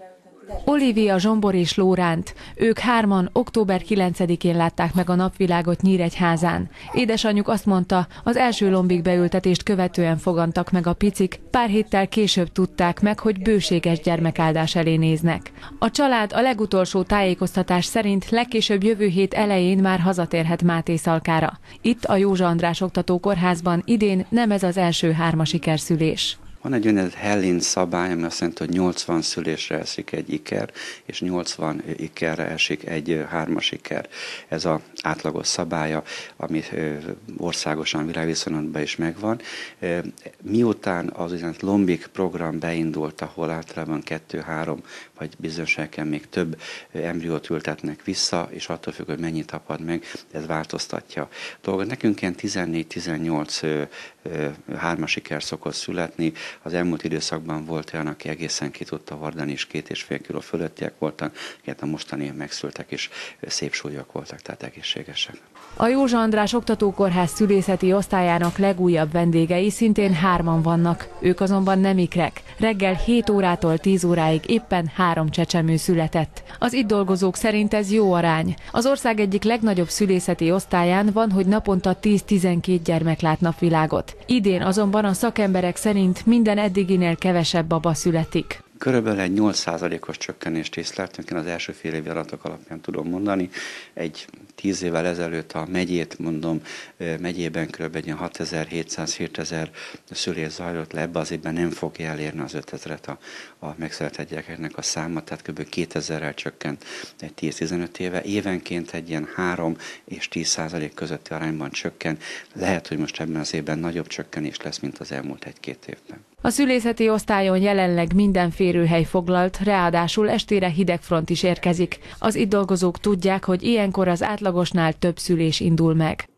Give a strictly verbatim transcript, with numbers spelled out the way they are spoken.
Olivia, Zsombor és Lóránt. Ők hárman október kilencedikén látták meg a napvilágot Nyíregyházán. Édesanyjuk azt mondta, az első lombik beültetést követően fogantak meg a picik, pár héttel később tudták meg, hogy bőséges gyermekáldás elé néznek. A család a legutolsó tájékoztatás szerint legkésőbb jövő hét elején már hazatérhet Mátészalkára. Itt a Józsa András Oktató Kórházban idén nem ez az első hárma sikerszülés. Van egy olyan Hellin szabály, ami azt jelenti, hogy nyolcvan szülésre esik egy iker, és nyolcvan ikerre esik egy hármas iker. Ez az átlagos szabálya, ami országosan világviszonylatban is megvan. Miután az úgynevezett Lombik program beindult, ahol általában kettő-három, vagy bizonyos helyeken még több embriót ültetnek vissza, és attól függ, hogy mennyit tapad meg, ez változtatja a dolgot. Nekünk ilyen tizennégy-tizennyolc hármas iker szokott születni. Az elmúlt időszakban volt olyan, aki egészen ki tudta hordani, és két és fél kiló fölöttiek voltak, a mostani megszültek is szép súlyok voltak, tehát egészségesek. A Józsa András Oktatókórház szülészeti osztályának legújabb vendégei szintén hárman vannak, ők azonban nem ikrek. Reggel hét órától tíz óráig éppen három csecsemő született. Az itt dolgozók szerint ez jó arány. Az ország egyik legnagyobb szülészeti osztályán van, hogy naponta tíz-tizenkét gyermek lát napvilágot. Idén azonban a szakemberek szerint minden eddiginél kevesebb baba születik. Körülbelül egy nyolc százalékos csökkenést észleltünk, én az első fél évi adatok alapján tudom mondani. Egy tíz évvel ezelőtt a megyét, mondom, megyében kb. hatezer-hétszáz-hétezer szülés zajlott le, ebbe az évben nem fogja elérni az ötezret a, a megszületett gyerekeknek a száma, tehát kb. kétezerrel csökkent egy tíz-tizenöt éve. Évenként egy ilyen három és tíz százalék közötti arányban csökken. Lehet, hogy most ebben az évben nagyobb csökkenés lesz, mint az elmúlt egy-két évben. A szülészeti osztályon jelenleg minden férőhely foglalt, ráadásul estére hidegfront is érkezik. Az itt dolgozók tudják, hogy ilyenkor az átlagosnál több szülés indul meg.